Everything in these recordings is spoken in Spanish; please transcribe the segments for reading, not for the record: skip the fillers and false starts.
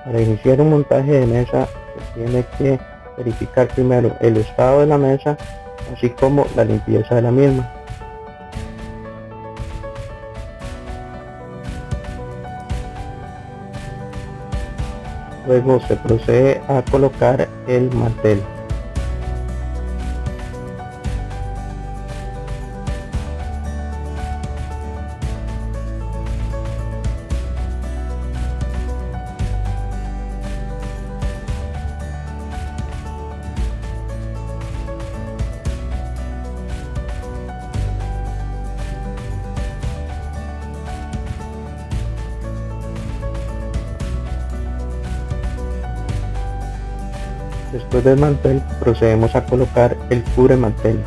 Para iniciar un montaje de mesa se tiene que verificar primero el estado de la mesa, así como la limpieza de la misma. Luego se procede a colocar el mantel. Después del mantel procedemos a colocar el cubre mantel.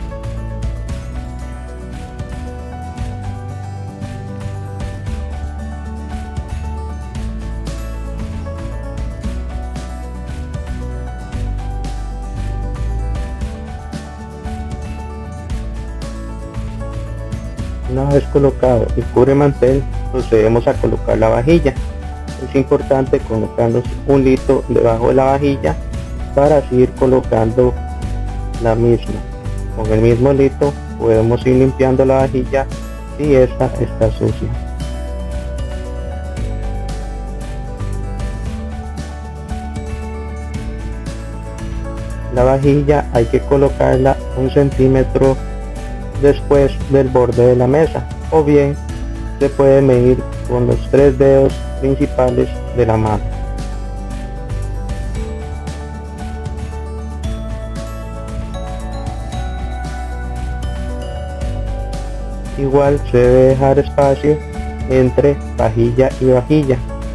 Una vez colocado el cubre mantel, procedemos a colocar la vajilla. Es importante colocarnos un litro debajo de la vajilla para así ir colocando la misma. Con el mismo litro podemos ir limpiando la vajilla si esta está sucia. La vajilla hay que colocarla 1 centímetro después del borde de la mesa, o bien se puede medir con los 3 dedos principales de la mano. Igual se debe dejar espacio entre vajilla y vajilla.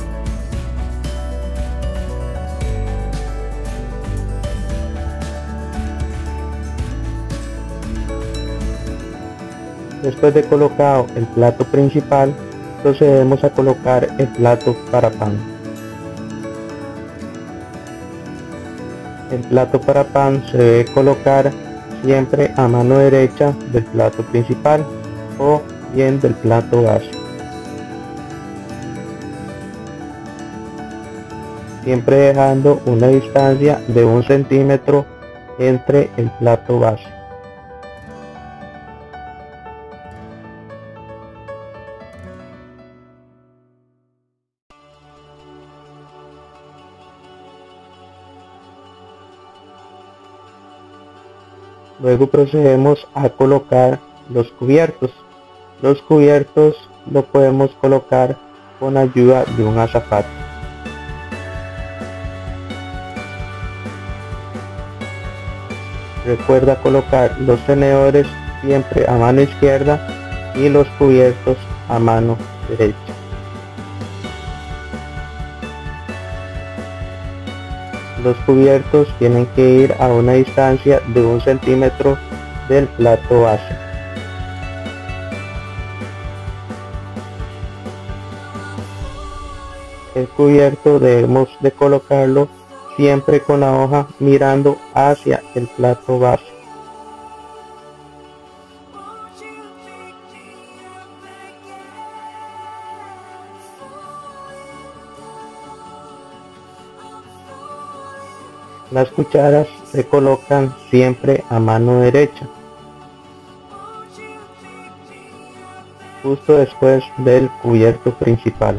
Después de colocado el plato principal, procedemos a colocar el plato para pan. El plato para pan se debe colocar siempre a mano derecha del plato principal o bien del plato base. Siempre dejando una distancia de 1 centímetro entre el plato base. Luego procedemos a colocar los cubiertos. Los cubiertos lo podemos colocar con ayuda de un azafato. Recuerda colocar los tenedores siempre a mano izquierda y los cubiertos a mano derecha. Los cubiertos tienen que ir a una distancia de 1 centímetro del plato base. El cubierto debemos de colocarlo siempre con la hoja mirando hacia el plato base. Las cucharas se colocan siempre a mano derecha, justo después del cubierto principal.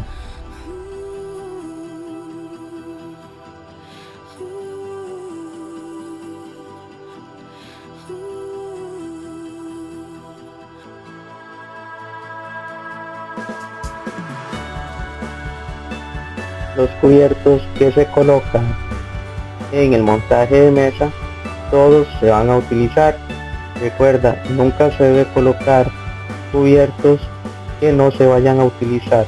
Los cubiertos que se colocan en el montaje de mesa, todos se van a utilizar. Recuerda, nunca se debe colocar cubiertos que no se vayan a utilizar.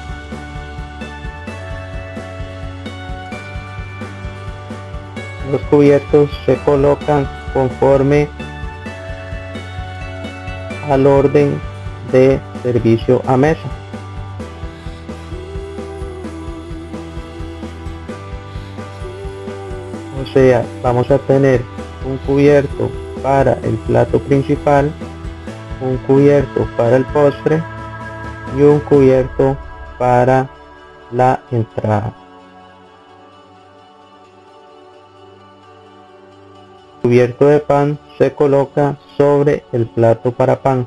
Los cubiertos se colocan conforme al orden de servicio a mesa. O sea, vamos a tener un cubierto para el plato principal, un cubierto para el postre y un cubierto para la entrada. cubierto de pan se coloca sobre el plato para pan.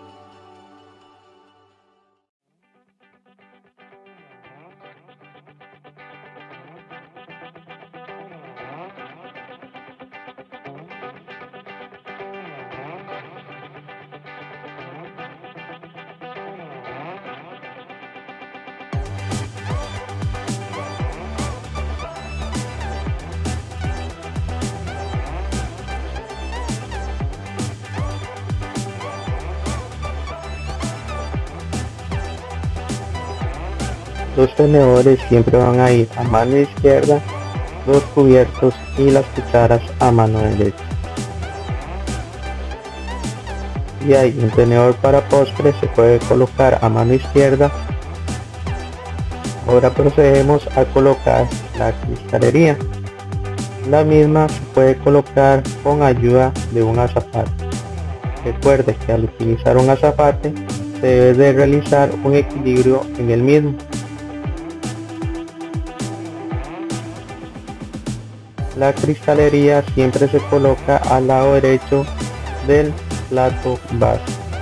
Los tenedores siempre van a ir a mano izquierda, los cubiertos y las cucharas a mano derecha. Y hay un tenedor para postre, se puede colocar a mano izquierda. Ahora procedemos a colocar la cristalería. La misma se puede colocar con ayuda de un azafate. Recuerde que al utilizar un azafate se debe de realizar un equilibrio en el mismo. La cristalería siempre se coloca al lado derecho del plato base.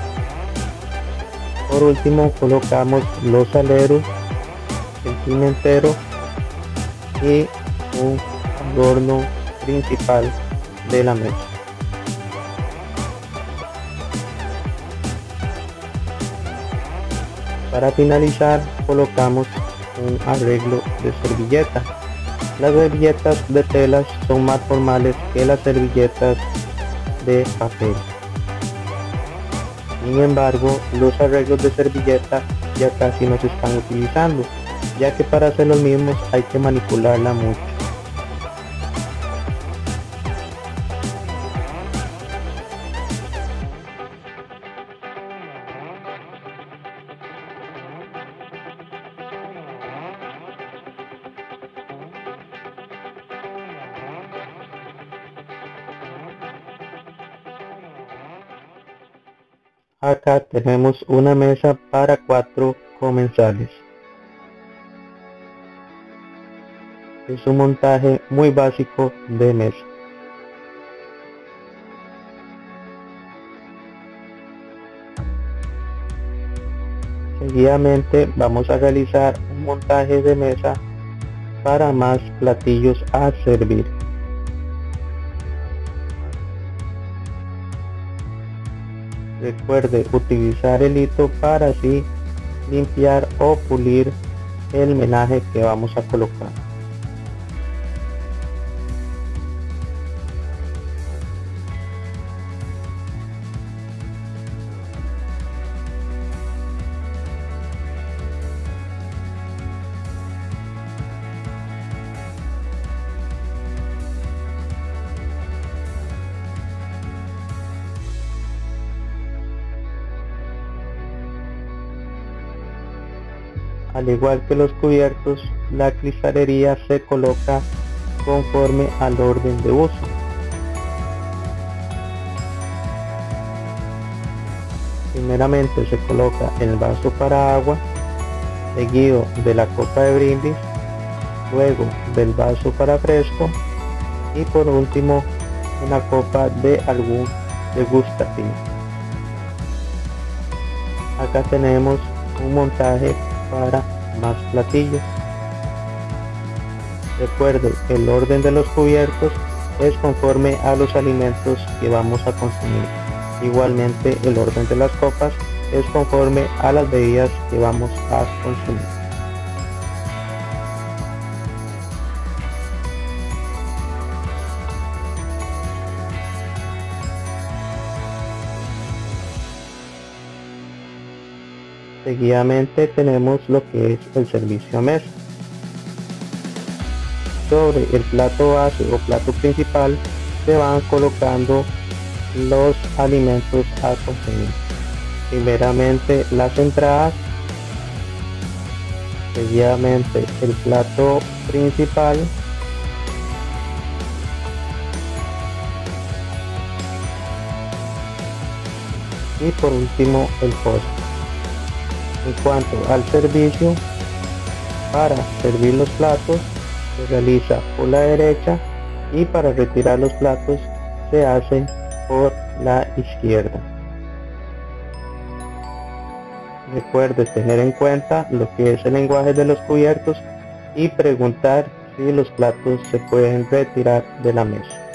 Por último colocamos los aleros, el pimentero y un adorno principal de la mesa. Para finalizar colocamos un arreglo de servilleta. Las servilletas de telas son más formales que las servilletas de papel. Sin embargo, los arreglos de servilleta ya casi no se están utilizando, ya que para hacer los mismos hay que manipularla mucho. Acá tenemos una mesa para 4 comensales. Es un montaje muy básico de mesa. Seguidamente vamos a realizar un montaje de mesa para más platillos a servir. Recuerde utilizar el hilo para así limpiar o pulir el menaje que vamos a colocar. Al igual que los cubiertos, la cristalería se coloca conforme al orden de uso. Primeramente se coloca el vaso para agua, seguido de la copa de brindis, luego del vaso para fresco y por último una copa de algún degustativo. Acá tenemos un montaje para más platillos. Recuerde que el orden de los cubiertos es conforme a los alimentos que vamos a consumir. Igualmente el orden de las copas es conforme a las bebidas que vamos a consumir. Seguidamente tenemos lo que es el servicio a mesa. Sobre el plato base o plato principal se van colocando los alimentos a consumir. Primeramente las entradas, seguidamente el plato principal, y por último el postre. En cuanto al servicio, para servir los platos se realiza por la derecha y para retirar los platos se hace por la izquierda. Recuerde tener en cuenta lo que es el lenguaje de los cubiertos y preguntar si los platos se pueden retirar de la mesa.